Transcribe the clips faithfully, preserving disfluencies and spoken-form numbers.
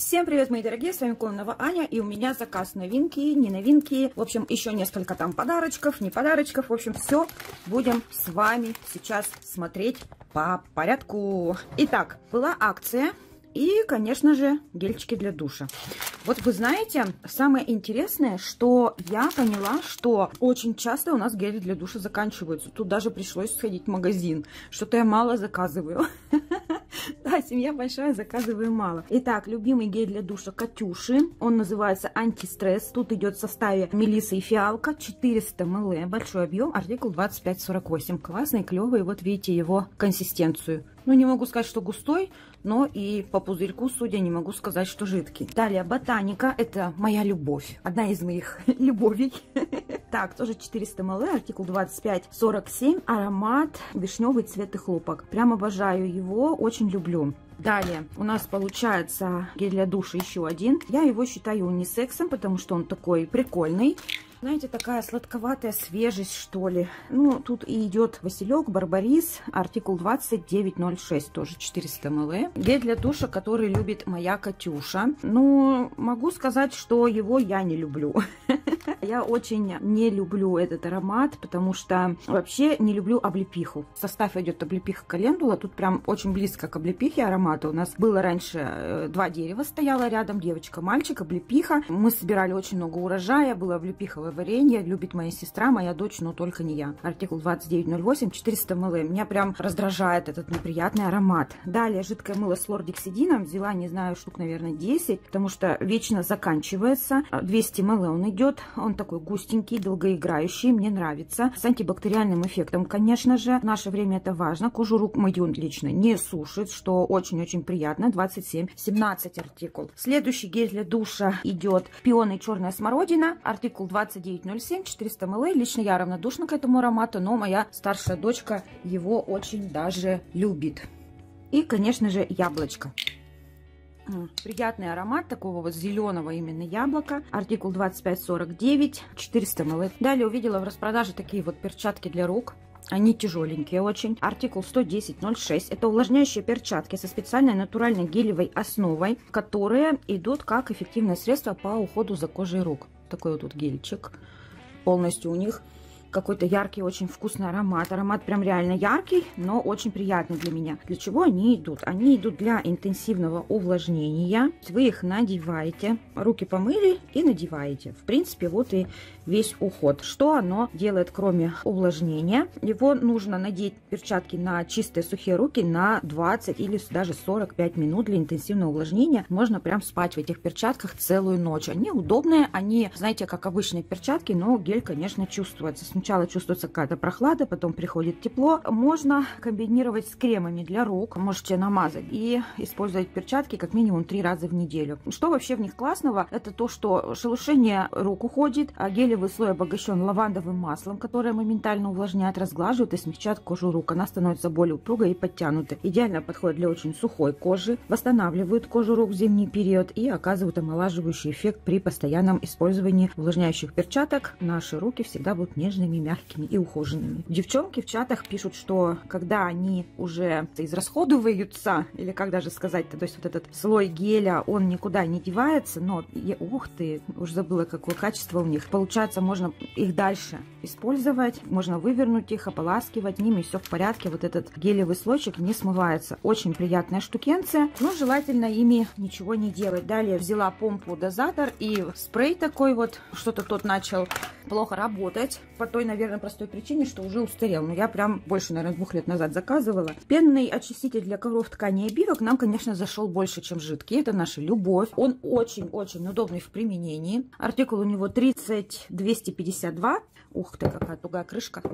Всем привет, мои дорогие, с вами Кононова Аня, и у меня заказ новинки, не новинки, в общем, еще несколько там подарочков, не подарочков, в общем, все будем с вами сейчас смотреть по порядку. Итак, была акция и, конечно же, гельчики для душа. Вот вы знаете, самое интересное, что я поняла, что очень часто у нас гели для душа заканчиваются. Тут даже пришлось сходить в магазин. Что-то я мало заказываю. Да, семья большая, заказываю мало. Итак, любимый гель для душа Катюши. Он называется антистресс. Тут идет в составе мелисса и фиалка. четыреста миллилитров. Большой объем. Артикул двадцать пять сорок восемь. Классный, клевый. Вот видите его консистенцию. Ну, не могу сказать, что густой, но и по пузырьку, судя, не могу сказать, что жидкий. Далее, Ботаника. Это моя любовь. Одна из моих любовей. Так, тоже четыреста миллилитров, артикул двадцать пять сорок семь, аромат вишневый цвет и хлопок. Прям обожаю его, очень люблю. Далее у нас получается гель для душа еще один. Я его считаю унисексом, потому что он такой прикольный. Знаете, такая сладковатая свежесть, что ли. Ну, тут и идет василек, барбарис, артикул двадцать девять ноль шесть, тоже четыреста миллилитров. Гель для душа, который любит моя Катюша. Ну, могу сказать, что его я не люблю. Я очень не люблю этот аромат, потому что вообще не люблю облепиху. В состав идет облепиха календула. Тут прям очень близко к облепихе аромата. У нас было раньше два дерева стояло рядом, девочка, мальчик, облепиха. Мы собирали очень много урожая, было облепиховое варенье, любит моя сестра, моя дочь, но только не я. Артикул двадцать девять ноль восемь, четыреста миллилитров. Меня прям раздражает этот неприятный аромат. Далее жидкое мыло с лордексидином. Взяла, не знаю, штук, наверное, десять, потому что вечно заканчивается. двести миллилитров он идет. Он такой густенький, долгоиграющий, мне нравится. С антибактериальным эффектом, конечно же. В наше время это важно. Кожу рук мою лично не сушит, что очень-очень приятно. двадцать семь семнадцать артикул. Следующий гель для душа идет пионы и черная смородина. Артикул двадцать девять ноль семь, четыреста миллилитров. Лично я равнодушна к этому аромату, но моя старшая дочка его очень даже любит. И, конечно же, яблочко. Приятный аромат такого вот зеленого именно яблока. Артикул двадцать пять сорок девять, четыреста миллилитров. Далее увидела в распродаже такие вот перчатки для рук. Они тяжеленькие очень. Артикул сто десять ноль шесть. Это увлажняющие перчатки со специальной натуральной гелевой основой, которые идут как эффективное средство по уходу за кожей рук. Такой вот тут гельчик. Полностью у них какой-то яркий, очень вкусный аромат. Аромат прям реально яркий, но очень приятный для меня. Для чего они идут? Они идут для интенсивного увлажнения. Вы их надеваете, руки помыли и надеваете. В принципе, вот и весь уход. Что оно делает, кроме увлажнения? Его нужно надеть, перчатки, на чистые сухие руки на двадцать или даже сорок пять минут для интенсивного увлажнения. Можно прям спать в этих перчатках целую ночь. Они удобные, они, знаете, как обычные перчатки, но гель, конечно, чувствуется. Сначала чувствуется какая-то прохлада, потом приходит тепло. Можно комбинировать с кремами для рук. Можете намазать и использовать перчатки как минимум три раза в неделю. Что вообще в них классного? Это то, что шелушение рук уходит, а гелевый слой обогащен лавандовым маслом, которое моментально увлажняет, разглаживает и смягчает кожу рук. Она становится более упругой и подтянутой. Идеально подходит для очень сухой кожи, восстанавливает кожу рук в зимний период и оказывает омолаживающий эффект при постоянном использовании увлажняющих перчаток. Наши руки всегда будут нежными, мягкими и ухоженными. Девчонки в чатах пишут, что когда они уже израсходуются, или как даже сказать-то, то есть вот этот слой геля, он никуда не девается, но, я, ух ты, уже забыла, какое качество у них. Получается, можно их дальше использовать, можно вывернуть их, ополаскивать ними, и все в порядке. Вот этот гелевый слойчик не смывается. Очень приятная штукенция, но желательно ими ничего не делать. Далее взяла помпу-дозатор и спрей такой вот, что-то тот начал плохо работать, по той, наверное, простой причине, что уже устарел. Но я прям больше, наверное, двух лет назад заказывала. Пенный очиститель для ковров, тканей и обивок нам, конечно, зашел больше, чем жидкий. Это наша любовь. Он очень-очень удобный в применении. Артикул у него тридцать двести пятьдесят два. Ух ты, какая тугая крышка.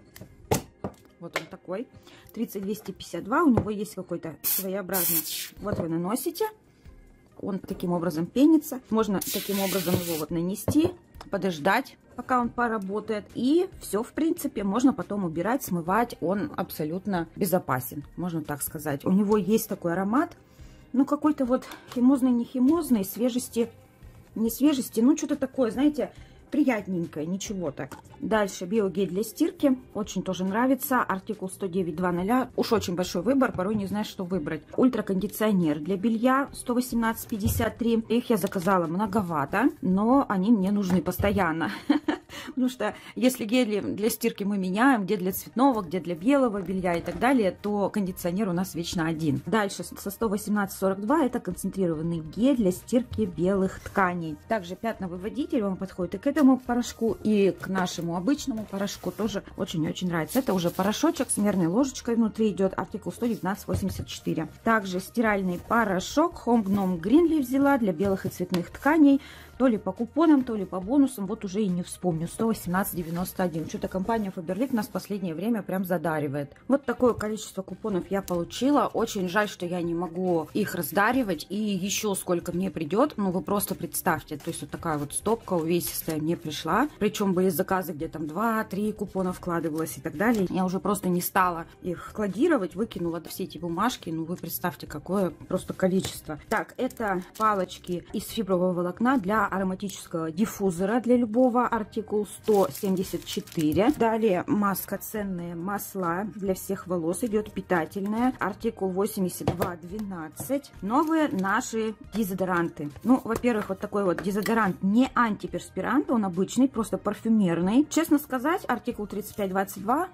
Вот он такой. тридцать двести пятьдесят два. У него есть какой-то своеобразный. Вот вы наносите. Он таким образом пенится. Можно таким образом его вот нанести, подождать, пока он поработает. И все, в принципе, можно потом убирать, смывать. Он абсолютно безопасен, можно так сказать. У него есть такой аромат, ну, какой-то вот химозный, не химозный, свежести, не свежести, ну, что-то такое, знаете, приятненькое, ничего так. Дальше биогель для стирки, очень тоже нравится, артикул сто девять два ноль, уж очень большой выбор, порой не знаешь, что выбрать. Ультракондиционер для белья сто восемнадцать пятьдесят три, их я заказала многовато, но они мне нужны постоянно. Потому что если гели для стирки мы меняем, где для цветного, где для белого белья и так далее, то кондиционер у нас вечно один. Дальше со сто восемнадцать сорок два это концентрированный гель для стирки белых тканей. Также пятновыводитель, он подходит и к этому порошку, и к нашему обычному порошку, тоже очень-очень нравится. Это уже порошочек с мерной ложечкой внутри идет, артикул сто девятнадцать восемьдесят четыре. Также стиральный порошок Home Gnome Greenly взяла для белых и цветных тканей. То ли по купонам, то ли по бонусам, вот уже и не вспомню. сто восемнадцать девяносто один. Что-то компания Faberlic нас в последнее время прям задаривает. Вот такое количество купонов я получила. Очень жаль, что я не могу их раздаривать. И еще сколько мне придет. Ну, вы просто представьте. То есть вот такая вот стопка увесистая мне пришла. Причем были заказы, где там два-три купона вкладывалось и так далее. Я уже просто не стала их кладировать. Выкинула все эти бумажки. Ну, вы представьте, какое просто количество. Так, это палочки из фибрового волокна для ароматического диффузора для любого, артикул сто семьдесят четыре. Далее маска ценные масла для всех волос, идет питательная, артикул восемьдесят два двенадцать. Новые наши дезодоранты. Ну, во-первых, вот такой вот дезодорант не антиперспирант, он обычный, просто парфюмерный. Честно сказать, артикул тридцать пять двадцать два.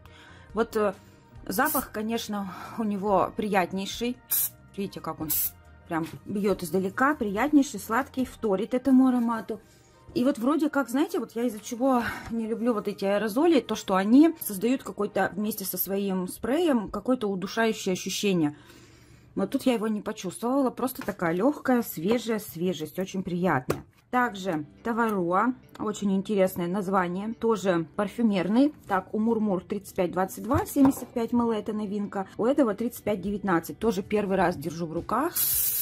Вот э, запах, конечно, у него приятнейший. Видите, как он прям бьет издалека, приятнейший, сладкий, вторит этому аромату. И вот вроде как, знаете, вот я из-за чего не люблю вот эти аэрозоли, то, что они создают какой-то вместе со своим спреем какое-то удушающее ощущение. Но тут я его не почувствовала, просто такая легкая, свежая свежесть, очень приятная. Также Таваруа, очень интересное название, тоже парфюмерный. Так, у Мурмур тридцать пять двадцать два, семьдесят пять миллилитров, это новинка. У этого тридцать пять девятнадцать, тоже первый раз держу в руках.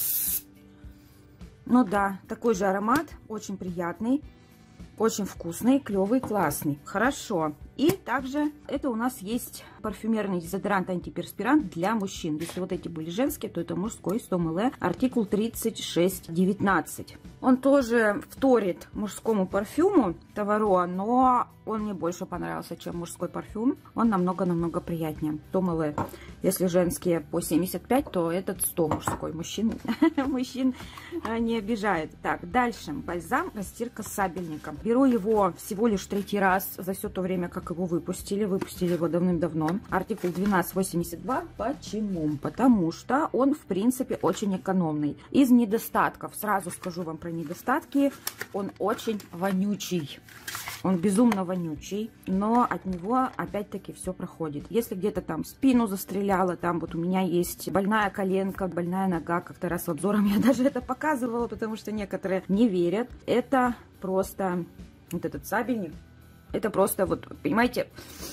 Ну да, такой же аромат, очень приятный, очень вкусный, клевый, классный. Хорошо. И также это у нас есть парфюмерный дезодорант антиперспирант для мужчин. Если вот эти были женские, то это мужской, сто миллилитров, артикул тридцать шесть девятнадцать. Он тоже вторит мужскому парфюму Таваруа, но он мне больше понравился, чем мужской парфюм. Он намного-намного приятнее. сто миллилитров. Если женские по семьдесят пять, то этот сто мужской. Мужчин, мужчин не обижает. Так, дальше. Бальзам растирка с сабельником. Беру его всего лишь третий раз за все то время, как его выпустили. Выпустили его давным-давно. Артикул двенадцать восемьдесят два. Почему? Потому что он, в принципе, очень экономный. Из недостатков, сразу скажу вам про недостатки, он очень вонючий. Он безумно вонючий, но от него опять-таки все проходит. Если где-то там спину застреляло, там вот у меня есть больная коленка, больная нога, как-то раз в обзором я даже это показывала, потому что некоторые не верят. Это просто вот этот сабельник. Это просто, вот, понимаете,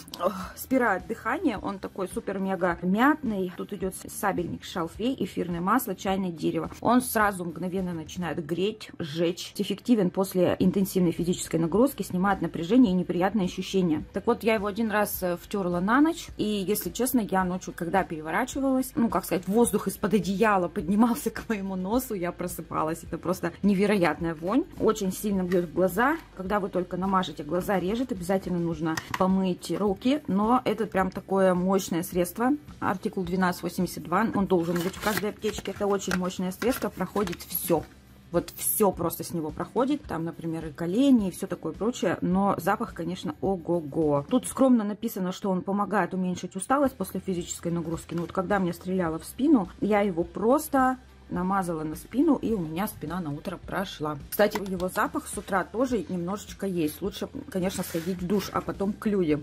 спирает дыхание. Он такой супер-мега мятный. Тут идет сабельник, шалфей, эфирное масло, чайное дерево. Он сразу мгновенно начинает греть, сжечь. Эффективен после интенсивной физической нагрузки, снимает напряжение и неприятные ощущения. Так вот, я его один раз втерла на ночь. И, если честно, я ночью, когда переворачивалась, ну, как сказать, воздух из-под одеяла поднимался к моему носу, я просыпалась. Это просто невероятная вонь. Очень сильно бьет в глаза. Когда вы только намажете, глаза режет. Обязательно нужно помыть руки, но это прям такое мощное средство. Артикул двенадцать восемьдесят два, он должен быть в каждой аптечке. Это очень мощное средство, проходит все. Вот все просто с него проходит. Там, например, и колени, и все такое прочее. Но запах, конечно, ого-го. Тут скромно написано, что он помогает уменьшить усталость после физической нагрузки. Но вот когда мне стреляло в спину, я его просто намазала на спину, и у меня спина на утро прошла. Кстати, его запах с утра тоже немножечко есть. Лучше, конечно, сходить в душ, а потом к людям.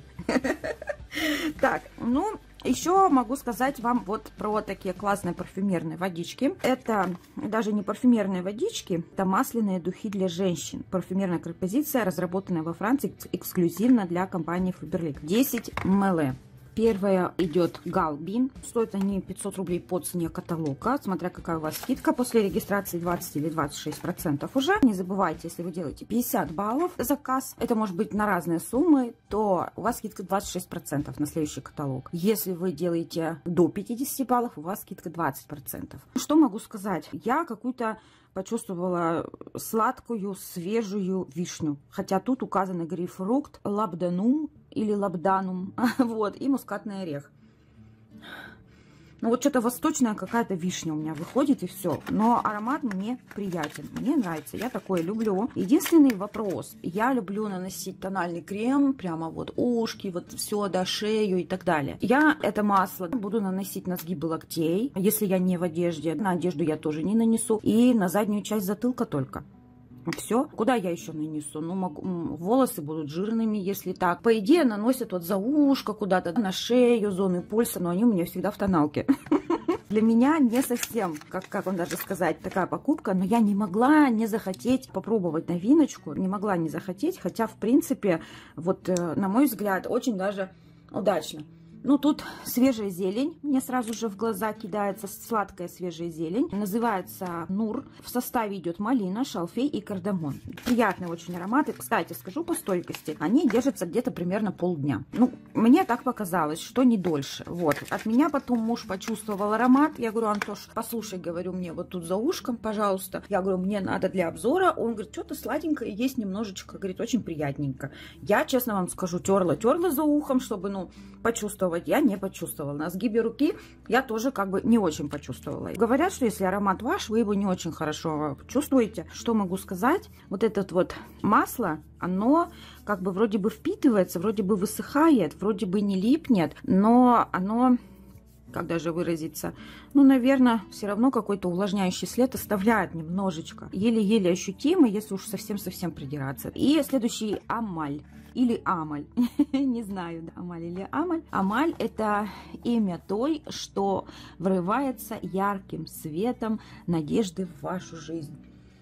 Так, ну, еще могу сказать вам вот про такие классные парфюмерные водички. Это даже не парфюмерные водички, это масляные духи для женщин. Парфюмерная композиция, разработанная во Франции эксклюзивно для компании Faberlic. десять миллилитров. Первая идет Галбин. Стоят они пятьсот рублей по цене каталога, смотря какая у вас скидка. После регистрации двадцать или двадцать шесть процентов уже. Не забывайте, если вы делаете пятьдесят баллов заказ, это может быть на разные суммы, то у вас скидка двадцать шесть процентов на следующий каталог. Если вы делаете до пятидесяти баллов, у вас скидка двадцать процентов. Что могу сказать? Я какую-то почувствовала сладкую, свежую вишню. Хотя тут указаны грейпфрукт, лабданум или лабданум, вот, и мускатный орех. Ну вот что-то восточная какая-то вишня у меня выходит, и все. Но аромат мне приятен, мне нравится, я такое люблю. Единственный вопрос, я люблю наносить тональный крем, прямо вот ушки, вот все, до шею и так далее. Я это масло буду наносить на сгибы локтей, если я не в одежде. На одежду я тоже не нанесу. И на заднюю часть затылка только. Все. Куда я еще нанесу? Ну, могу, волосы будут жирными, если так. По идее, наносят вот за ушко куда-то, на шею, зоны пульса, но они у меня всегда в тоналке. Для меня не совсем, как, как он даже сказать, такая покупка, но я не могла не захотеть попробовать новиночку, не могла не захотеть, хотя, в принципе, вот, на мой взгляд, очень даже удачно. Ну, тут свежая зелень, мне сразу же в глаза кидается сладкая свежая зелень. Называется Нур. В составе идет малина, шалфей и кардамон. Приятные очень ароматы. Кстати, скажу по стойкости, они держатся где-то примерно полдня. Ну, мне так показалось, что не дольше. Вот. От меня потом муж почувствовал аромат. Я говорю, Антош, послушай, говорю, мне вот тут за ушком, пожалуйста. Я говорю, мне надо для обзора. Он говорит, что-то сладенькое есть немножечко. Говорит, очень приятненько. Я, честно вам скажу, терла, терла за ухом, чтобы, ну, почувствовать. Я не почувствовала. На сгибе руки я тоже как бы не очень почувствовала. Говорят, что если аромат ваш, вы его не очень хорошо чувствуете. Что могу сказать? Вот это вот масло, оно как бы вроде бы впитывается, вроде бы высыхает, вроде бы не липнет, но оно, как даже выразиться, ну, наверное, все равно какой-то увлажняющий след оставляет немножечко. Еле-еле ощутимо, если уж совсем-совсем придираться. И следующий Амаль. Или Амаль, не знаю, да, Амаль или Амаль. Амаль — это имя той, что врывается ярким светом надежды в вашу жизнь.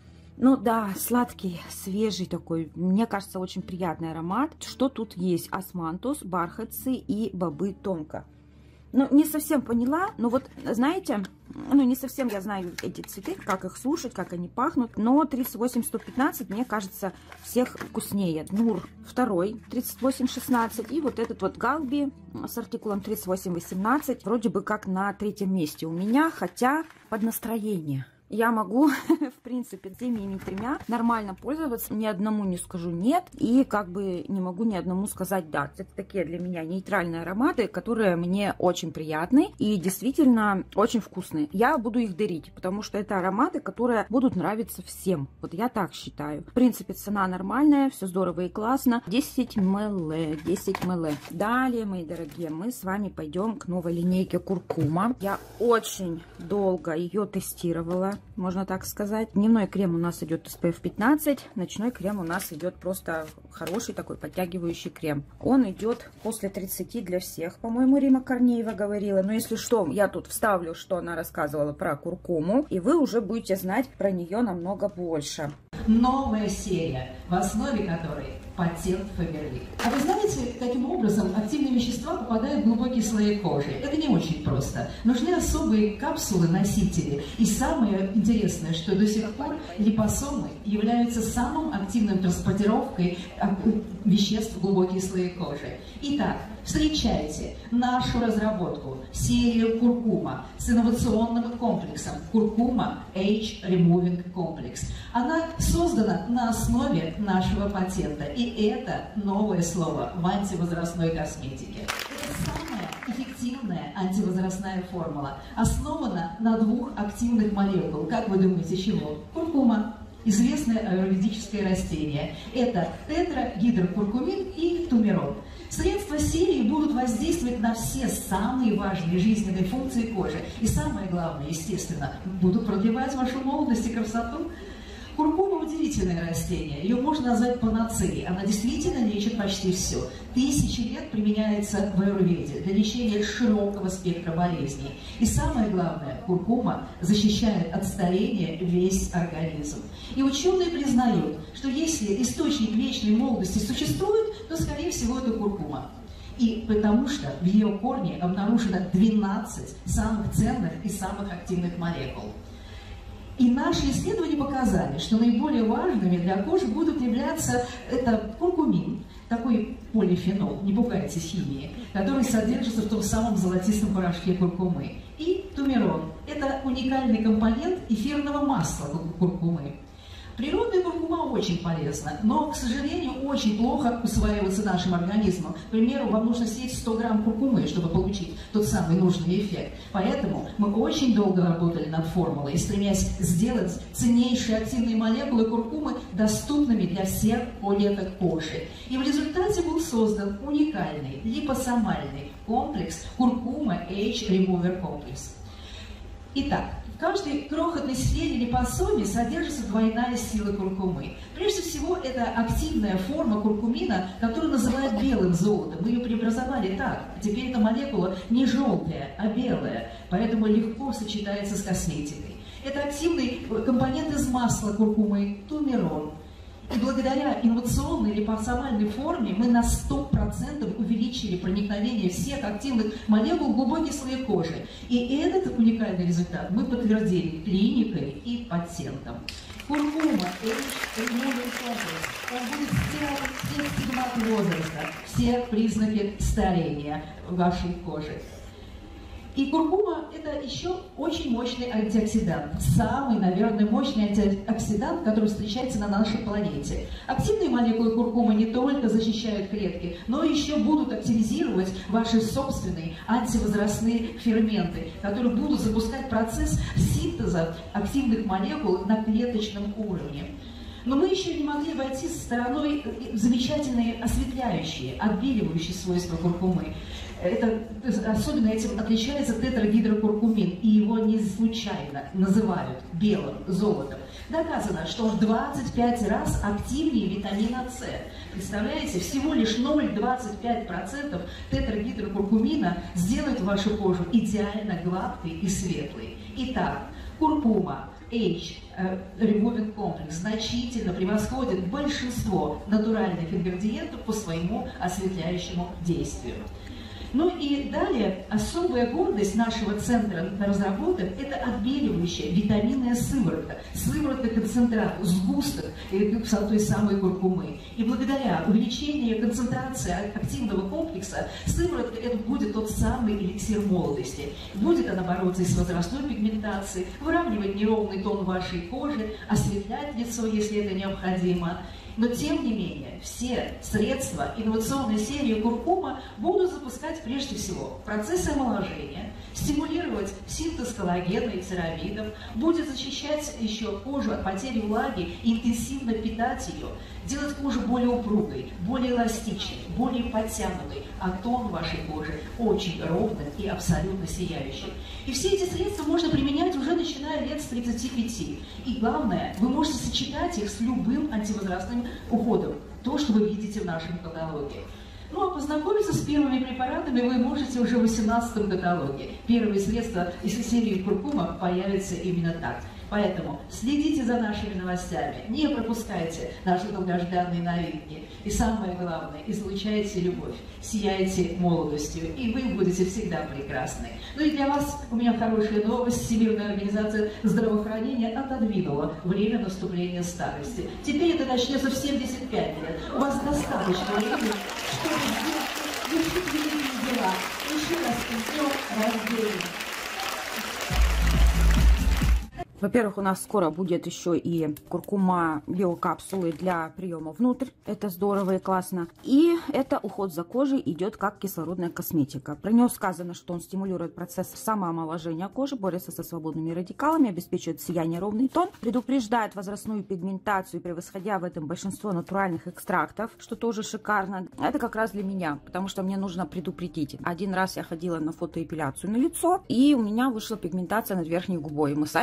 Ну да, сладкий, свежий такой, мне кажется, очень приятный аромат. Что тут есть? Османтус, бархатцы и бобы тонко. Ну, не совсем поняла, но вот, знаете, ну, не совсем я знаю эти цветы, как их слушать, как они пахнут, но тридцать восемь сто пятнадцать, мне кажется, всех вкуснее. Нур второй, тридцать восемь шестнадцать, и вот этот вот Галби с артикулом тридцать восемь восемнадцать, вроде бы как на третьем месте у меня, хотя под настроение. Я могу, в принципе, теми тремя нормально пользоваться, ни одному не скажу нет, и как бы не могу ни одному сказать да. Это такие для меня нейтральные ароматы, которые мне очень приятны и действительно очень вкусные. Я буду их дарить, потому что это ароматы, которые будут нравиться всем. Вот я так считаю. В принципе, цена нормальная, все здорово и классно. десять миллилитров, десять миллилитров. Далее, мои дорогие, мы с вами пойдем к новой линейке Куркума. Я очень долго ее тестировала, можно так сказать. Дневной крем у нас идет эс пи эф пятнадцать, ночной крем у нас идет просто хороший такой подтягивающий крем. Он идет после тридцати для всех, по-моему, Рима Корнеева говорила. Но если что, я тут вставлю, что она рассказывала про куркуму, и вы уже будете знать про нее намного больше. Новая серия, в основе которой патент Фаберлик. А вы знаете, каким образом активные вещества попадают в глубокие слои кожи? Это не очень просто. Нужны особые капсулы-носители. И самое интересное, что до сих пор липосомы являются самым активным транспортировкой веществ в глубокие слои кожи. Итак, встречайте нашу разработку, серию Куркума с инновационным комплексом Куркума Age Removing Complex. Она создана на основе нашего патента, и это новое слово в антивозрастной косметике. Это самая эффективная антивозрастная формула, основана на двух активных молекул. Как вы думаете, чего? Куркума. Известное аюрведическое растение. Это тетрагидрокуркумин и тумерол. Средства серии будут воздействовать на все самые важные жизненные функции кожи. И самое главное, естественно, будут продлевать вашу молодость и красоту. Куркума – удивительное растение, ее можно назвать панацеей, она действительно лечит почти все. Тысячи лет применяется в аюрведе для лечения широкого спектра болезней. И самое главное, куркума защищает от старения весь организм. И ученые признают, что если источник вечной молодости существует, то, скорее всего, это куркума. И потому что в ее корне обнаружено двенадцать самых ценных и самых активных молекул. И наши исследования показали, что наиболее важными для кожи будут являться это куркумин, такой полифенол, не пугайтесь химии, который содержится в том самом золотистом порошке куркумы, и тумерон. Это уникальный компонент эфирного масла куркумы. Природная куркума очень полезна, но, к сожалению, очень плохо усваивается нашим организмом. К примеру, вам нужно съесть сто грамм куркумы, чтобы получить тот самый нужный эффект. Поэтому мы очень долго работали над формулой, стремясь сделать ценнейшие активные молекулы куркумы доступными для всех клеток кожи. И в результате был создан уникальный липосомальный комплекс куркума H Remover комплекс. Итак, в каждой крохотной сфере липосоме содержится двойная сила куркумы. Прежде всего, это активная форма куркумина, которую называют белым золотом. Мы ее преобразовали так. Теперь эта молекула не желтая, а белая, поэтому легко сочетается с косметикой. Это активный компонент из масла куркумы, тумерон. И благодаря инновационной липосомальной форме мы на сто процентов увеличили проникновение всех активных молекул в глубокие слои кожи. И этот уникальный результат мы подтвердили клиникой и пациентам. Куркума H Remover комплекс, он будет стирать все стигматы возраста, все признаки старения вашей кожи. И куркума – это еще очень мощный антиоксидант. Самый, наверное, мощный антиоксидант, который встречается на нашей планете. Активные молекулы куркумы не только защищают клетки, но еще будут активизировать ваши собственные антивозрастные ферменты, которые будут запускать процесс синтеза активных молекул на клеточном уровне. Но мы еще не могли обойти со стороной замечательные осветляющие, отбеливающие свойства куркумы. Это, особенно этим отличается тетрагидрокуркумин, и его не случайно называют белым золотом. Доказано, что он в двадцать пять раз активнее витамина С. Представляете, всего лишь ноль целых двадцать пять сотых процента тетрагидрокуркумина сделает вашу кожу идеально гладкой и светлой. Итак, куркума H Removing комплекс значительно превосходит большинство натуральных ингредиентов по своему осветляющему действию. Ну и далее, особая гордость нашего центра разработок – это отбеливающая витаминная сыворотка, сыворотка-концентрат, сгусток той самой куркумы. И благодаря увеличению концентрации активного комплекса сыворотка – это будет тот самый эликсир молодости. Будет она бороться и с возрастной пигментацией, выравнивать неровный тон вашей кожи, осветлять лицо, если это необходимо. Но, тем не менее, все средства инновационной серии куркума будут запускать прежде всего процессы омоложения, стимулировать синтез коллагена и церамидов, будет защищать еще кожу от потери влаги и интенсивно питать ее, делать кожу более упругой, более эластичной, более подтянутой, а тон вашей кожи очень ровным и абсолютно сияющим. И все эти средства можно применять уже начиная лет с тридцати пяти. И главное, вы можете сочетать их с любым антивозрастным уходом, то, что вы видите в нашем каталоге. Ну а познакомиться с первыми препаратами вы можете уже в восемнадцатом каталоге. Первые средства из серии куркума появятся именно так. Поэтому следите за нашими новостями, не пропускайте наши долгожданные новинки. И самое главное, излучайте любовь, сияйте молодостью, и вы будете всегда прекрасны. Ну и для вас у меня хорошая новость. Всемирная организация здравоохранения отодвинула время наступления старости. Теперь это начнется в семьдесят пять лет. У вас достаточно времени, чтобы вершить великие дела. Еще раз с днем рождения. Во-первых, у нас скоро будет еще и куркума биокапсулы для приема внутрь. Это здорово и классно. И это уход за кожей идет как кислородная косметика. Про него сказано, что он стимулирует процесс самоомоложения кожи, борется со свободными радикалами, обеспечивает сияние, ровный тон, предупреждает возрастную пигментацию, превосходя в этом большинство натуральных экстрактов, что тоже шикарно. Это как раз для меня, потому что мне нужно предупредить. Один раз я ходила на фотоэпиляцию на лицо, и у меня вышла пигментация над верхней губой. Мы сами себе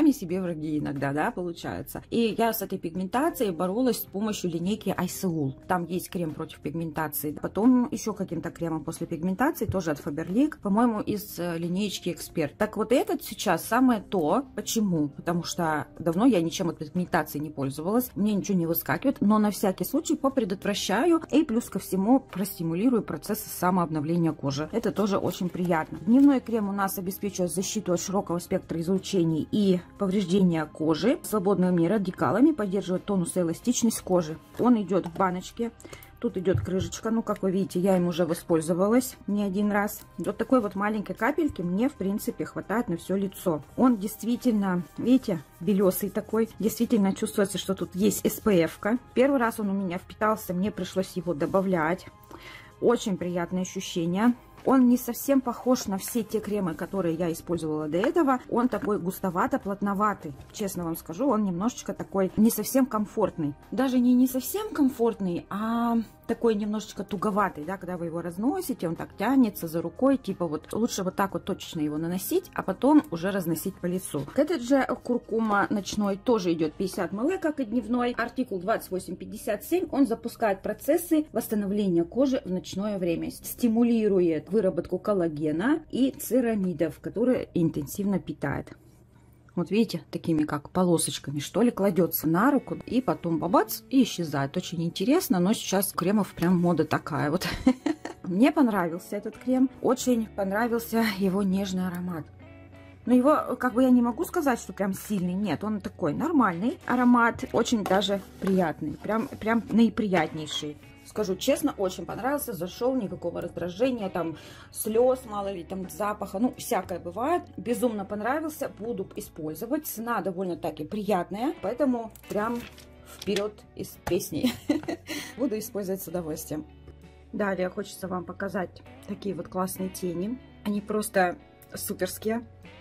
хирургии иногда, да, получается. И я с этой пигментацией боролась с помощью линейки Айсеул. Там есть крем против пигментации. Потом еще каким-то кремом после пигментации, тоже от Faberlic, по-моему, из линеечки Эксперт. Так вот этот сейчас самое то. Почему? Потому что давно я ничем от пигментации не пользовалась, мне ничего не выскакивает, но на всякий случай попредотвращаю и плюс ко всему простимулирую процесс самообновления кожи. Это тоже очень приятно. Дневной крем у нас обеспечивает защиту от широкого спектра излучений и повреждения кожи, свободного мира радикалами, поддерживает тонус и эластичность кожи. Он идет в баночке. Тут идет крышечка, ну, как вы видите, я им уже воспользовалась не один раз. Вот такой вот маленькой капельки мне, в принципе, хватает на все лицо. Он действительно, видите, белесый такой. Действительно чувствуется, что тут есть эс пэ эф-ка. Первый раз он у меня впитался, мне пришлось его добавлять. Очень приятное ощущение. Он не совсем похож на все те кремы, которые я использовала до этого. Он такой густовато-плотноватый. Честно вам скажу, он немножечко такой не совсем комфортный. Даже не не совсем комфортный, а такой немножечко туговатый, да, когда вы его разносите, он так тянется за рукой, типа вот лучше вот так вот точечно его наносить, а потом уже разносить по лицу. Этот же куркума ночной тоже идет пятьдесят миллилитров, как и дневной. Артикул двадцать восемь пятьдесят семь, он запускает процессы восстановления кожи в ночное время, стимулирует выработку коллагена и церамидов, которые интенсивно питает. Вот видите, такими как полосочками, что ли, кладется на руку и потом бабац и исчезает. Очень интересно, но сейчас кремов прям мода такая вот. Мне понравился этот крем, очень понравился его нежный аромат. Но его, как бы я не могу сказать, что прям сильный, нет, он такой нормальный аромат, очень даже приятный, прям, прям наиприятнейший. Скажу честно, очень понравился, зашел, никакого раздражения, там, слез, мало ли, там, запаха, ну, всякое бывает. Безумно понравился, буду использовать. Цена довольно-таки приятная, поэтому прям вперед из песни. Буду использовать с удовольствием. Далее хочется вам показать такие вот классные тени. Они просто суперские.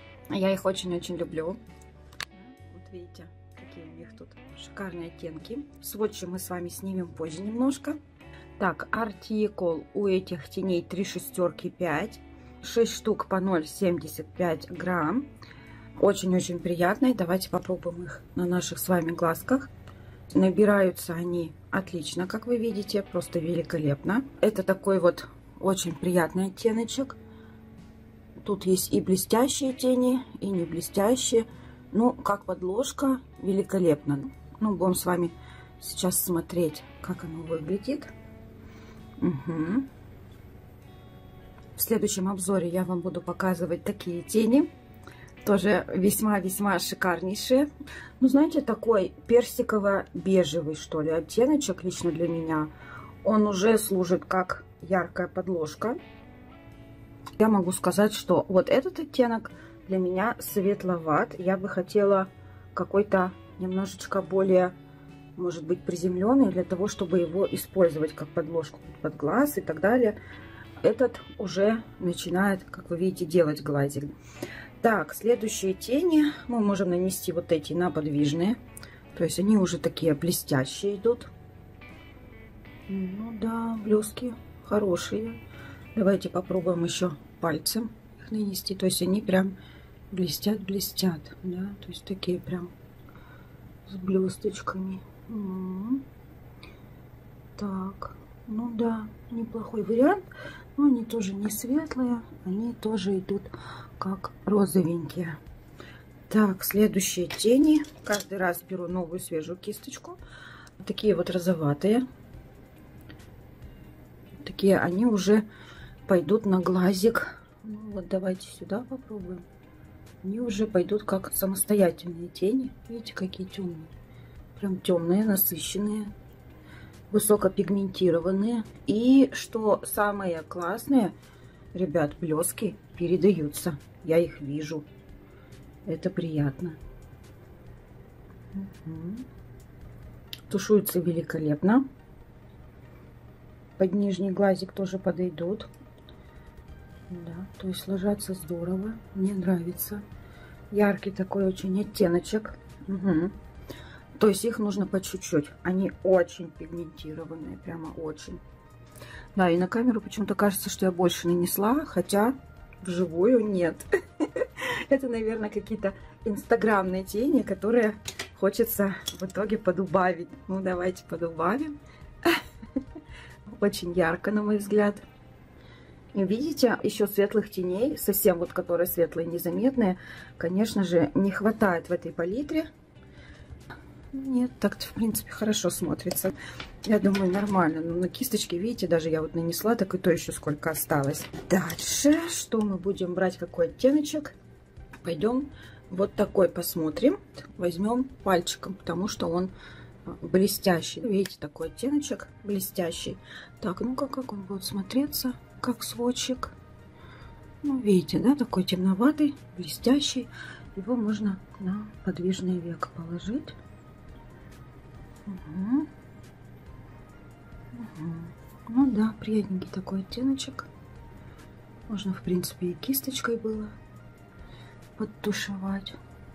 Я их очень-очень люблю. Вот видите, какие у них тут шикарные оттенки. Сводчи мы с вами снимем позже немножко. Так, артикул у этих теней три шестерки пять, шесть штук по ноль семьдесят пять грамм. Очень-очень приятные. Давайте попробуем их на наших с вами глазках. Набираются они отлично, как вы видите, просто великолепно. Это такой вот очень приятный оттеночек. Тут есть и блестящие тени, и не блестящие. Ну, как подложка, великолепно. Ну, будем с вами сейчас смотреть, как оно выглядит. Угу. В следующем обзоре я вам буду показывать такие тени. Тоже весьма-весьма шикарнейшие. Ну, знаете, такой персиково-бежевый, что ли, оттеночек лично для меня. Он уже служит как яркая подложка. Я могу сказать, что вот этот оттенок для меня светловат. Я бы хотела какой-то немножечко более, может быть, приземленный, для того, чтобы его использовать как подложку под глаз и так далее. Этот уже начинает, как вы видите, делать глазик. Так, следующие тени мы можем нанести вот эти на подвижные. То есть они уже такие блестящие идут. Ну да, блески хорошие. Давайте попробуем еще пальцем их нанести. То есть они прям блестят-блестят. Да? То есть такие прям с блесточками. М-м-м. Так, ну да, неплохой вариант. Но они тоже не светлые. Они тоже идут как розовенькие. Так, следующие тени. Каждый раз беру новую свежую кисточку. Такие вот розоватые. Такие они уже пойдут на глазик. Ну, вот давайте сюда попробуем. Они уже пойдут как самостоятельные тени. Видите, какие темные. Прям темные, насыщенные. Высокопигментированные. И что самое классное, ребят, блески передаются. Я их вижу. Это приятно. Угу. Тушуются великолепно. Под нижний глазик тоже подойдут. Да, то есть ложатся здорово. Мне нравится. Яркий такой очень оттеночек. Угу. То есть их нужно по чуть-чуть. Они очень пигментированные. Прямо очень. Да, и на камеру почему-то кажется, что я больше нанесла. Хотя вживую нет. Это, наверное, какие-то инстаграмные тени, которые хочется в итоге подубавить. Ну, давайте подубавим. Очень ярко, на мой взгляд. И видите, еще светлых теней, совсем вот которые светлые, незаметные, конечно же, не хватает в этой палитре. Нет, так-то, в принципе, хорошо смотрится. Я думаю, нормально. Но на кисточке, видите, даже я вот нанесла, так и то еще сколько осталось. Дальше, что мы будем брать, какой оттеночек? Пойдем вот такой посмотрим. Возьмем пальчиком, потому что он блестящий. Видите, такой оттеночек блестящий. Так, ну-ка, как он будет смотреться, как сводчик. Ну, видите, да, такой темноватый, блестящий. Его можно на подвижное веко положить. Угу. Угу. Ну да, приятненький такой оттеночек. Можно, в принципе, и кисточкой было подтушевать.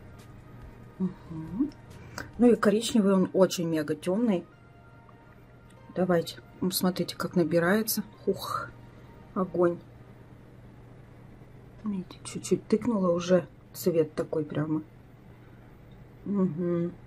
Угу. Ну и коричневый, он очень мега темный. Давайте, смотрите, как набирается. Ух, огонь. Видите, чуть-чуть тыкнула, уже цвет такой прямо. Угу.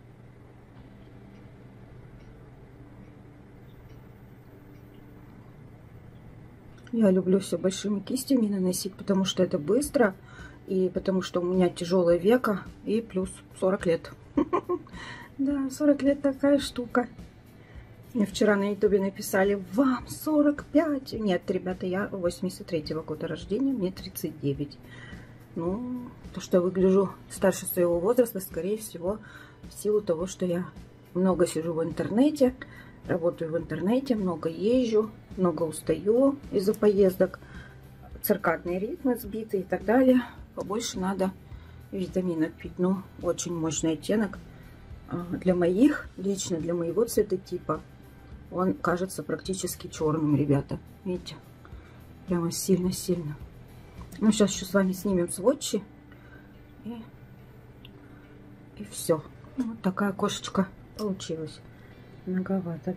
Я люблю все большими кистями наносить, потому что это быстро, и потому что у меня тяжелое веко, и плюс сорок лет. Да, сорок лет такая штука. Мне вчера на ютубе написали: вам сорок пять. Нет, ребята, я восемьдесят третьего года рождения, мне тридцать девять. Ну, то, что я выгляжу старше своего возраста, скорее всего, в силу того, что я много сижу в интернете, работаю в интернете, много езжу, много устаю из-за поездок, циркадные ритмы сбиты и так далее. Побольше надо витаминов пить. Ну, очень мощный оттенок. Для моих, лично для моего цветотипа, он кажется практически черным, ребята. Видите? Прямо сильно-сильно. Ну, сейчас еще с вами снимем сводчи. И, и все. Вот такая кошечка получилась. Многовато.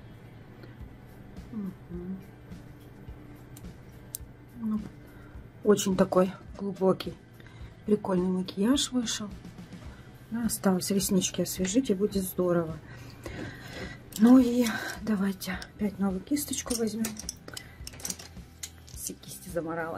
Угу. Ну, очень такой глубокий, прикольный макияж вышел. Осталось реснички освежить, и будет здорово. Ну и давайте опять новую кисточку возьмем. Все кисти заморала.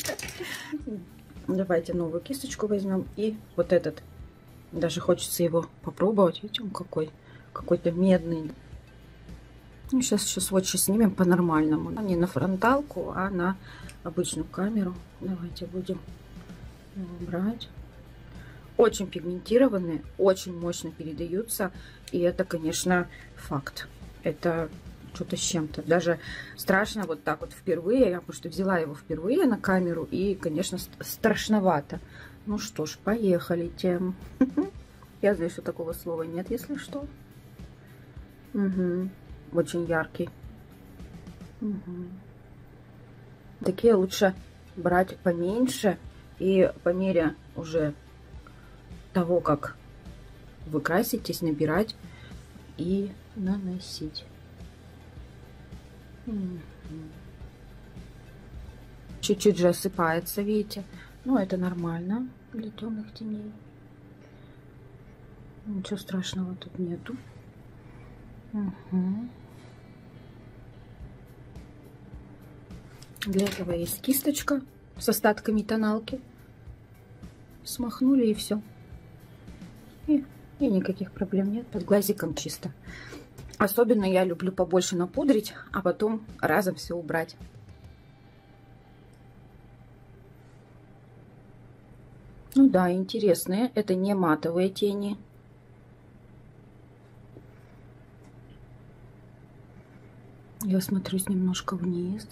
Давайте новую кисточку возьмем. И вот этот. Даже хочется его попробовать. Видите, он какой? Какой-то медный. Ну, сейчас еще сводчи снимем по-нормальному. Не на фронталку, а на обычную камеру. Давайте будем его брать. Очень пигментированные, очень мощно передаются. И это, конечно, факт. Это что-то с чем-то. Даже страшно вот так вот впервые. Я потому что взяла его впервые на камеру. И, конечно, страшновато. Ну что ж, поехали тем. Я знаю, что такого слова нет, если что. Угу. Очень яркий. Угу. Такие лучше брать поменьше. И по мере уже того, как вы краситесь, набирать и наносить. Чуть-чуть же осыпается, видите? Но это нормально для темных теней. Ничего страшного тут нету. Угу. Для этого есть кисточка с остатками тоналки. Смахнули и все. И, и никаких проблем нет. Под глазиком чисто. Особенно я люблю побольше напудрить, а потом разом все убрать. Ну да, интересные. Это не матовые тени. Я смотрюсь немножко вниз.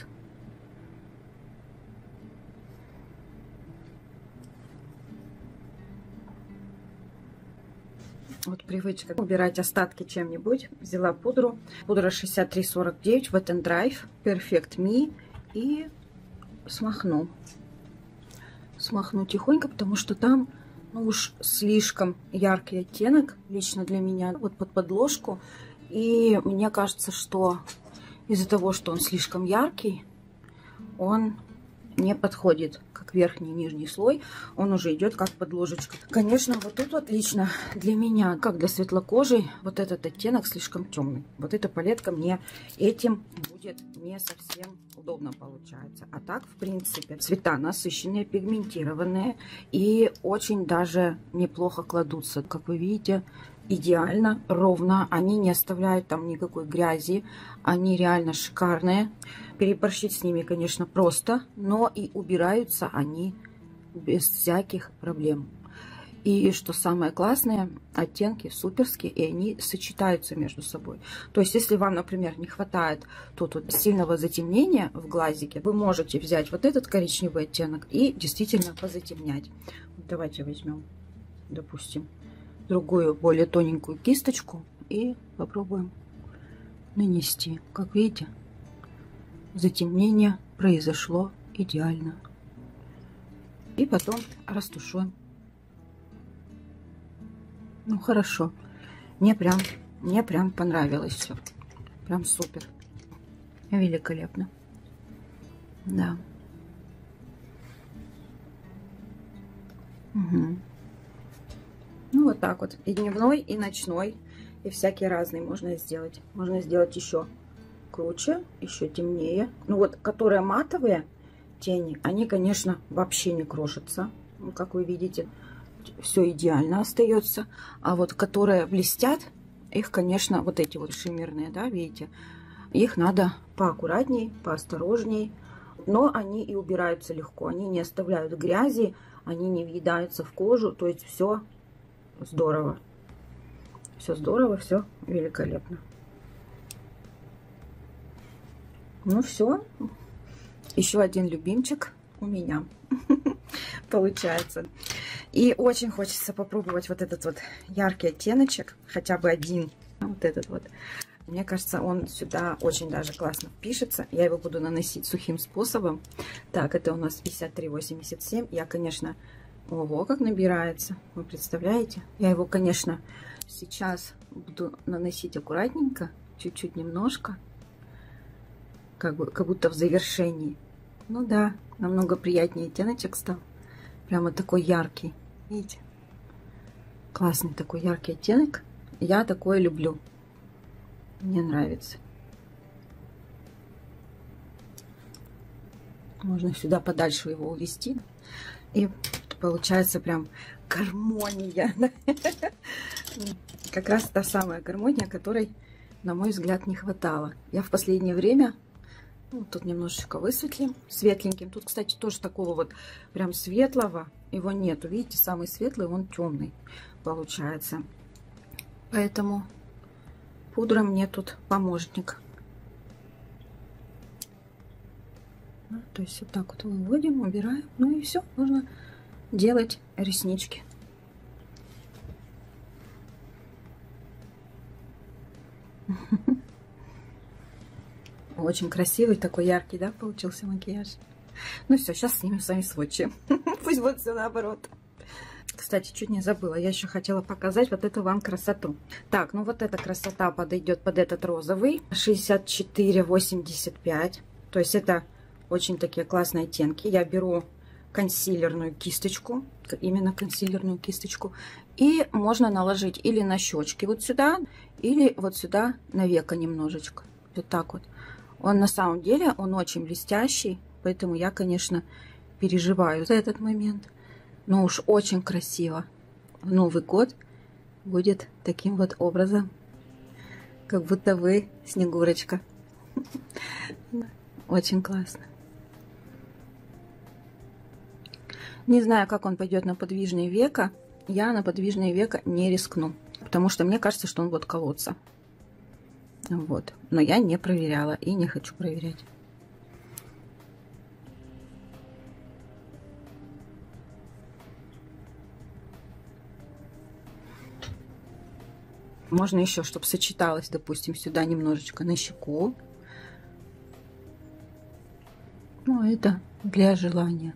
Вот привычка убирать остатки чем-нибудь. Взяла пудру. Пудра шестьдесят три сорок девять Wet and Dry Perfect Me. И смахну. Смахну тихонько, потому что там, ну уж слишком яркий оттенок. Лично для меня. Вот под подложку. И мне кажется, что из-за того, что он слишком яркий, он не подходит к как верхний и нижний слой, он уже идет как подложечка. Конечно, вот тут отлично для меня, как для светлокожей, вот этот оттенок слишком темный. Вот эта палетка мне этим будет не совсем удобно получается. А так, в принципе, цвета насыщенные, пигментированные и очень даже неплохо кладутся. Как вы видите, идеально, ровно. Они не оставляют там никакой грязи. Они реально шикарные. Переборщить с ними, конечно, просто, но и убираются они без всяких проблем. И что самое классное, оттенки суперские, и они сочетаются между собой. То есть, если вам, например, не хватает тут вот сильного затемнения в глазике, вы можете взять вот этот коричневый оттенок и действительно позатемнять. Давайте возьмем, допустим, другую, более тоненькую кисточку и попробуем нанести. Как видите, затемнение произошло идеально. И потом растушуем. Ну хорошо, мне прям, мне прям понравилось все, прям супер, великолепно, да. Угу. Ну вот так вот, и дневной, и ночной, и всякие разные можно сделать. Можно сделать еще круче, еще темнее. Ну вот, которые матовые тени, они, конечно, вообще не крошатся, ну, как вы видите. Все идеально остается. А вот которые блестят, их, конечно, вот эти вот шиммерные, да, видите, их надо поаккуратней, поосторожней. Но они и убираются легко. Они не оставляют грязи, они не въедаются в кожу. То есть все здорово. Все здорово, все великолепно. Ну все. Еще один любимчик у меня получается. И очень хочется попробовать вот этот вот яркий оттеночек, хотя бы один, вот этот вот. Мне кажется, он сюда очень даже классно впишется. Я его буду наносить сухим способом. Так, это у нас пятьдесят три восемьдесят семь. Я, конечно, ого, как набирается. Вы представляете? Я его, конечно, сейчас буду наносить аккуратненько, чуть-чуть немножко, как бы, как будто в завершении. Ну да, намного приятнее оттеночек стал. Прямо такой яркий. Видите? Классный такой яркий оттенок. Я такое люблю. Мне нравится. Можно сюда подальше его увести. И получается прям гармония. Как раз та самая гармония, которой, на мой взгляд, не хватало. Я в последнее время... Ну, тут немножечко высветлим светленьким. Тут, кстати, тоже такого вот прям светлого его нету. Видите, самый светлый, он темный получается. Поэтому пудра мне тут помощник. Ну, то есть вот так вот выводим, убираем. Ну и все, можно делать реснички. Очень красивый, такой яркий, да, получился макияж. Ну все, сейчас снимем с вами сводчи. Пусть будет все наоборот. Кстати, чуть не забыла, я еще хотела показать вот эту вам красоту. Так, ну вот эта красота подойдет под этот розовый. шестьдесят четыре восемьдесят пять. То есть это очень такие классные оттенки. Я беру консилерную кисточку, именно консилерную кисточку. И можно наложить или на щечки вот сюда, или вот сюда на веко немножечко. Вот так вот. Он на самом деле, он очень блестящий, поэтому я, конечно, переживаю за этот момент. Но уж очень красиво. В Новый год будет таким вот образом, как будто вы Снегурочка. Очень классно. Не знаю, как он пойдет на подвижные века. Я на подвижные века не рискну, потому что мне кажется, что он будет колоться. Вот. Но я не проверяла и не хочу проверять. Можно еще, чтобы сочеталось, допустим, сюда немножечко на щеку. Ну, это для желания.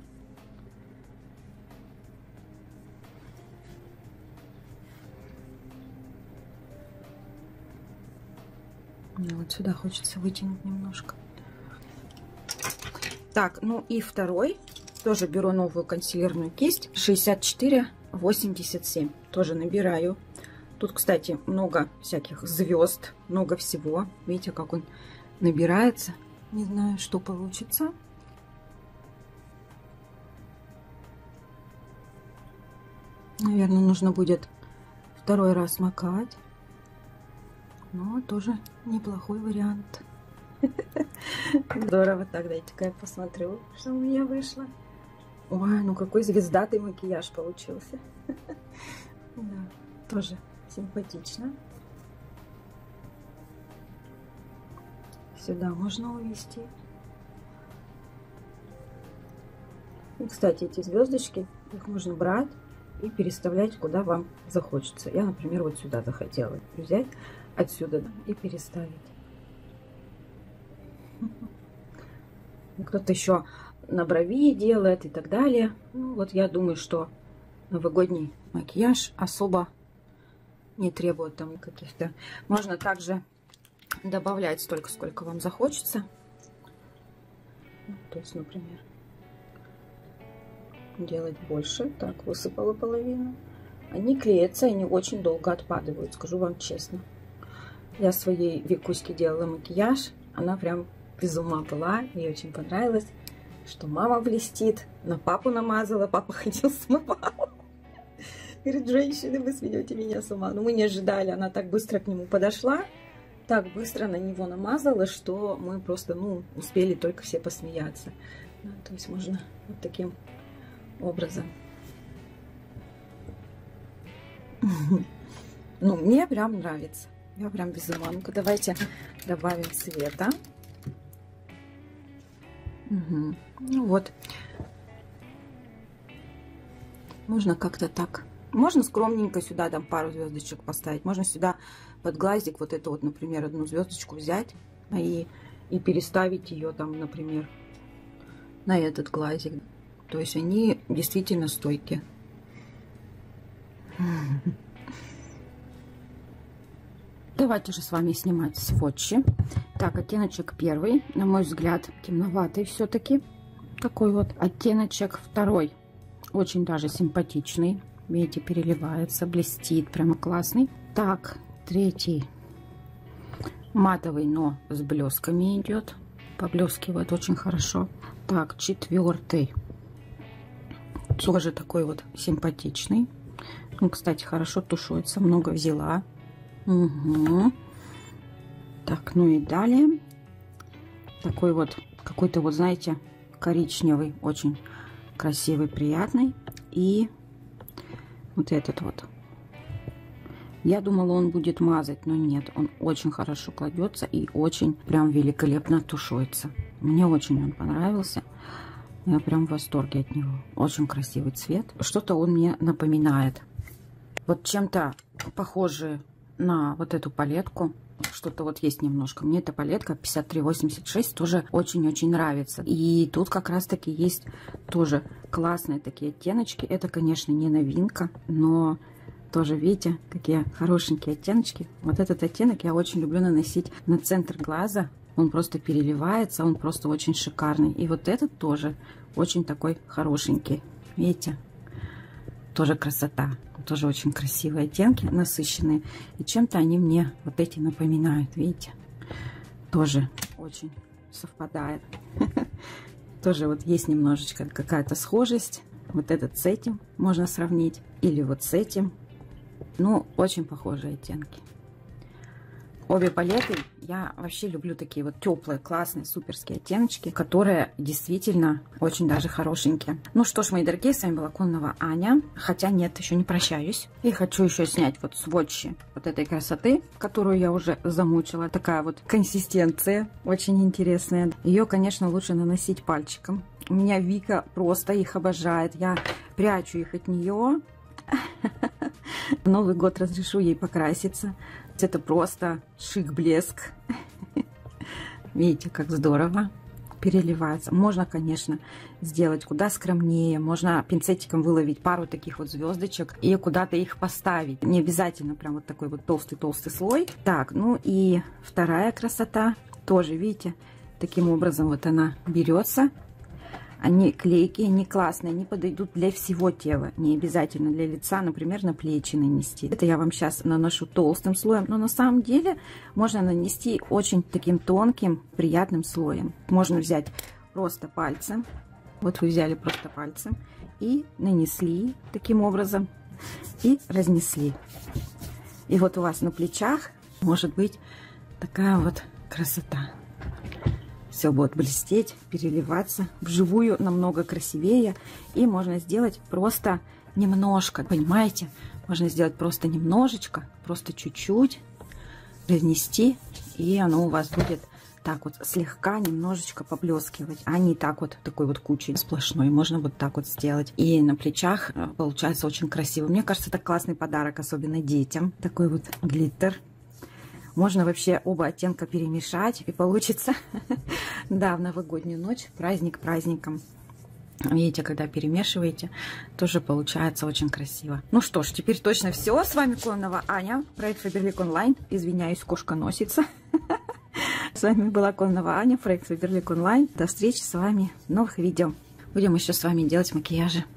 Мне вот сюда хочется вытянуть немножко. Так, ну и второй Тоже беру новую консилерную кисть шестьдесят четыре восемьдесят семь. Тоже набираю. Тут, кстати, много всяких звезд, много всего. Видите, как он набирается. Не знаю, что получится. Наверное, нужно будет второй раз макать. Но тоже неплохой вариант. Здорово. Так, дайте-ка я посмотрю, что у меня вышло. Ой, ну какой звездатый макияж получился. Да, тоже симпатично. Сюда можно увести. И, кстати, эти звездочки, их можно брать и переставлять, куда вам захочется. Я, например, вот сюда захотела взять, отсюда и переставить. Кто-то еще на брови делает и так далее. Ну, вот я думаю, что новогодний макияж особо не требует там каких-то. Можно также добавлять столько, сколько вам захочется. То есть, например, делать больше. Так, высыпала половину. Они клеятся, они очень долго отпадают, скажу вам честно. Я своей Викуське делала макияж. Она прям без ума была. Ей очень понравилось, что мама блестит. На папу намазала. Папа ходил, смывал. Говорит, женщины, вы сведете меня с ума. Но мы не ожидали. Она так быстро к нему подошла. Так быстро на него намазала, что мы просто, ну, успели только все посмеяться. Да, то есть можно вот таким образом. Ну, мне прям нравится. Я прям без ума. Ну-ка, давайте добавим цвета. Угу. Ну вот. Можно как-то так. Можно скромненько сюда там пару звездочек поставить. Можно сюда под глазик вот эту вот, например, одну звездочку взять и, и переставить ее там, например, на этот глазик. То есть они действительно стойкие. Давайте же с вами снимать сводчи. Так, оттеночек первый, на мой взгляд, темноватый все-таки. Такой вот оттеночек второй. Очень даже симпатичный. Видите, переливается, блестит, прямо классный. Так, третий матовый, но с блесками идет. Поблескивает очень хорошо. Так, четвертый. Тоже такой вот симпатичный. Ну, кстати, хорошо тушуется, много взяла. Угу. Так, ну и далее. Такой вот, какой-то вот, знаете, коричневый, очень красивый, приятный. И вот этот вот. Я думала, он будет мазать, но нет. Он очень хорошо кладется и очень прям великолепно тушуется. Мне очень он понравился. Я прям в восторге от него. Очень красивый цвет. Что-то он мне напоминает. Вот чем-то похожий на вот эту палетку. Что-то вот есть немножко. Мне эта палетка пятьдесят три восемьдесят шесть тоже очень-очень нравится. И тут как раз-таки есть тоже классные такие оттеночки. Это, конечно, не новинка, но тоже, видите, какие хорошенькие оттеночки. Вот этот оттенок я очень люблю наносить на центр глаза. Он просто переливается, он просто очень шикарный. И вот этот тоже очень такой хорошенький. Видите? Тоже красота. Тоже очень красивые оттенки, насыщенные. И чем-то они мне вот эти напоминают, видите? Тоже очень совпадает. Тоже вот есть немножечко какая-то схожесть. Вот этот с этим можно сравнить. Или вот с этим. Ну, очень похожие оттенки. Обе палеты я вообще люблю такие вот теплые, классные, суперские оттеночки, которые действительно очень даже хорошенькие. Ну что ж, мои дорогие, с вами была Кононова Аня. Хотя нет, еще не прощаюсь. И хочу еще снять вот сводчи вот этой красоты, которую я уже замучила. Такая вот консистенция очень интересная. Ее, конечно, лучше наносить пальчиком. У меня Вика просто их обожает. Я прячу их от нее. В Новый год разрешу ей покраситься. Это просто шик-блеск. Видите, как здорово переливается. Можно, конечно, сделать куда скромнее. Можно пинцетиком выловить пару таких вот звездочек и куда-то их поставить. Не обязательно прям вот такой вот толстый-толстый слой. Так, ну и вторая красота. Тоже, видите, таким образом вот она берется, Они клейкие, они классные, они подойдут для всего тела, не обязательно для лица, например, на плечи нанести. Это я вам сейчас наношу толстым слоем, но на самом деле можно нанести очень таким тонким, приятным слоем. Можно взять просто пальцем, вот вы взяли просто пальцем и нанесли таким образом и разнесли. И вот у вас на плечах может быть такая вот красота. Все будет блестеть, переливаться. Вживую намного красивее. И можно сделать просто немножко, понимаете? Можно сделать просто немножечко, просто чуть-чуть разнести. И оно у вас будет так вот слегка немножечко поблескивать, а не так вот такой вот кучей сплошной. Можно вот так вот сделать. И на плечах получается очень красиво. Мне кажется, это классный подарок, особенно детям. Такой вот глиттер. Можно вообще оба оттенка перемешать, и получится, да, в новогоднюю ночь, праздник праздником. Видите, когда перемешиваете, тоже получается очень красиво. Ну что ж, теперь точно все. С вами Кононова Аня, проект Faberlic Online. Извиняюсь, кошка носится. С вами была Кононова Аня, проект Faberlic Online. До встречи с вами в новых видео. Будем еще с вами делать макияжи.